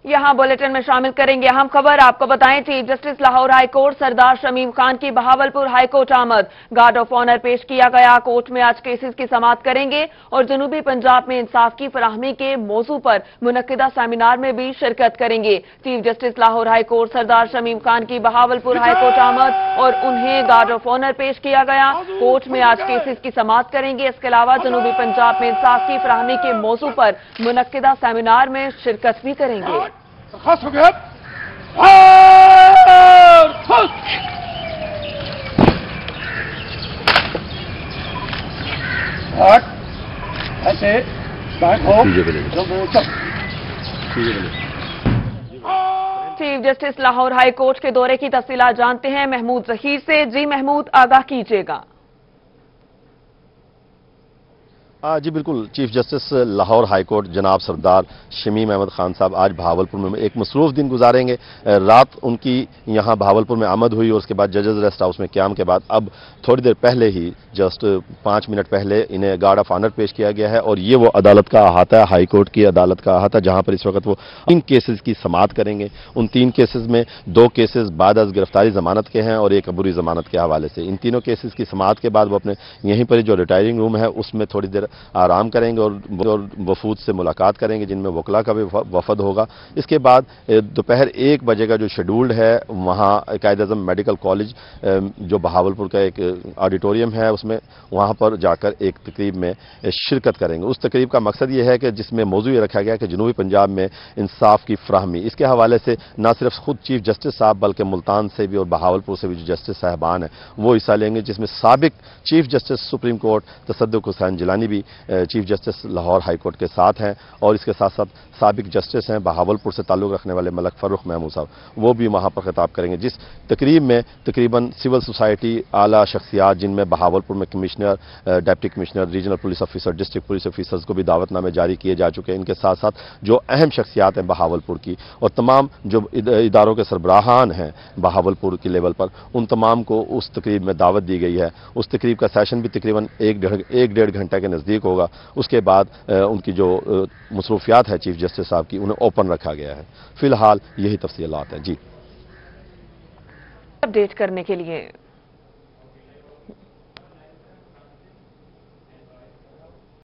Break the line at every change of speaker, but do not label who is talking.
यहाँ बुलेटिन में शामिल करेंगे अहम खबर। आपको बताएं, chief justice Lahore high court Sardar Shamim Khan की बहावलपुर हाई कोर्ट आमद। गार्ड ऑफ ऑनर पेश किया गया। कोर्ट में आज केसेस की समाअत करेंगे और जनूबी पंजाब में इंसाफ की फराहमी के मौजू पर मुनक्किदा सेमिनार में भी शिरकत करेंगे। Chief justice Lahore high court Sardar Shamim Khan की बहावलपुर हाई कोर्ट आमद और उन्हें गार्ड ऑफ ऑनर पेश किया गया। कोर्ट में आज केसेस की समाअत करेंगे। इसके अलावा जनूबी पंजाब में इंसाफ की फराहमी के मौजू पर मुनक्किदा सेमिनार में शिरकत भी करेंगे।
हो गया ऐसे
chief justice Lahore high court के दौरे की तफसीलात जानते हैं महमूद जहीर से। जी महमूद, आगाह कीजिएगा।
जी बिल्कुल, chief justice Lahore high court जनाब सरदार शमीम अहमद खान साहब आज बहावलपुर में एक मसरूफ दिन गुजारेंगे। रात उनकी यहाँ बहावलपुर में आमद हुई और उसके बाद जजेस रेस्ट हाउस में क़याम के बाद अब थोड़ी देर पहले ही जस्ट 5 मिनट पहले इन्हें गार्ड ऑफ ऑनर पेश किया गया है। और ये वो अदालत का अहाता है, हाई कोर्ट की अदालत का अहाता, जहाँ पर इस वक्त वो 3 केसेस की समाअत करेंगे। उन 3 केसेस में 2 केसेस बाद अज गिरफ्तारी जमानत के हैं और 1 अबूरी जमानत के हवाले से। इन तीनों केसेस की समाअत के बाद वो अपने यहीं पर जो रिटायरिंग रूम है उसमें थोड़ी देर आराम करेंगे और वफूद से मुलाकात करेंगे, जिनमें वकला का भी वफद होगा। इसके बाद दोपहर 1 बजे का जो शेड्यूल्ड है वहाँ कायद-ए-आज़म मेडिकल कॉलेज जो बहावलपुर का एक ऑडिटोरियम है उसमें वहाँ पर जाकर एक तकरीब में शिरकत करेंगे। उस तकरीब का मकसद ये है कि जिसमें मौजू ये रखा गया कि जनूबी पंजाब में इंसाफ की फराहमी। इसके हवाले से न सिर्फ खुद चीफ जस्टिस साहब बल्कि मुल्तान से भी और बहावलपुर से भी जो जस्टिस साहबान हैं वो हिस्सा लेंगे, जिसमें साबिक chief justice supreme court Tassaduq Hussain Jillani भी chief justice Lahore high court के साथ हैं। और इसके साथ साथ साबिक जस्टिस हैं बहावलपुर से ताल्लुक़ रखने वाले मलक फर्रुख महमूद साहब, वो भी वहाँ पर खिताब करेंगे। जिस तकरीब में तकरीबन सिविल सोसाइटी आला शख्सियात, जिनमें बहावलपुर में commissioner, deputy commissioner, regional police officer, district police officers को भी दावतनामे जारी किए जा चुके हैं। इनके साथ साथ जो अहम शख्सियात हैं बहावलपुर की और तमाम जो इदारों के सरबराहान हैं बहावलपुर की लेवल पर, उन तमाम को उस तकरीब में दावत दी गई है। उस तकरीब का सेशन भी तकरीबन 1-1.5 घंटे के नज़दीक होगा। उसके बाद उनकी जो मसरूफियात है चीफ जस्टिस साहब की, उन्हें ओपन रखा गया है। फिलहाल यही तफसीलात हैं। जी,
अपडेट करने के लिए